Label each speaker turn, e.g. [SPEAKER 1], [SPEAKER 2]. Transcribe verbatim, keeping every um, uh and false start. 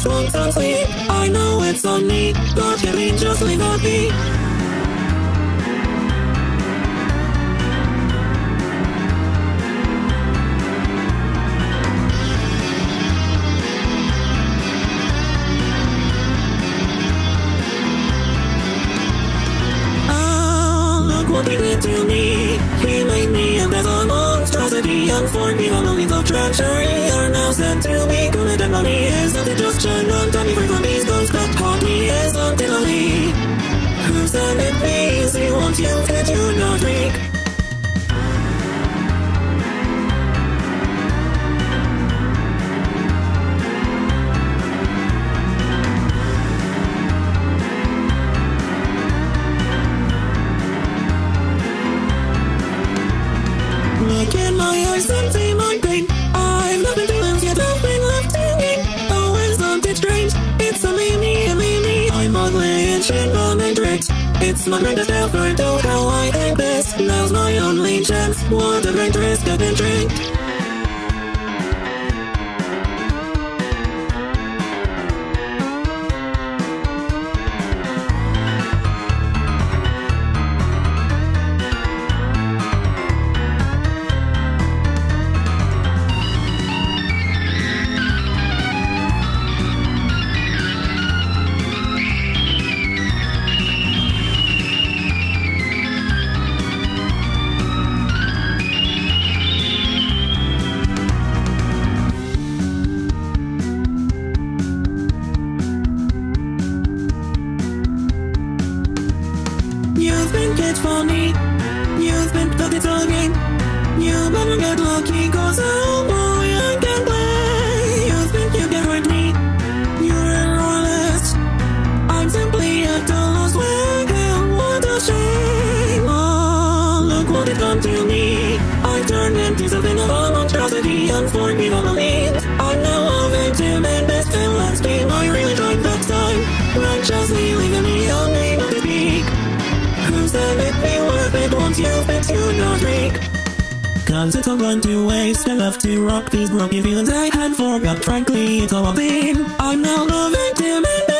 [SPEAKER 1] just won't sleep. I know it's on me, but can we just leave it be? What he did to me, he made me a as a monstrosity. Unforgivable means of treachery are now sent to me. Committed money is not just general. Tell me for zombies, those that caught me is untilly. Who said it please? He wants you fit you not drink. Look in my eyes and see my pain. I've nothing to lose, yet nothing left to gain. Oh, isn't it strange? It's a me, a me, me. I'm ugly and shit on and tricks. It's my greatest effort, oh how I think this. Now's my only chance. What a great risk I've been tricked. You think it's funny, you think that it's a game. You better get lucky, cause oh boy, I can play. You think you can hurt me, you're honest. I'm simply at a loss, well, what a shame. Oh, look what it done to me. I turned into something of a monstrosity, unforgivable means. I'm now a victim and best and last game. I really tried that time, righteously leaving me unable to speak. Who said it'd be worth it once you fix you not drink? Cause it's all gone to waste. I love to rock these broken feelings I had forgot. Frankly, it's all I've been. I'm now the victim and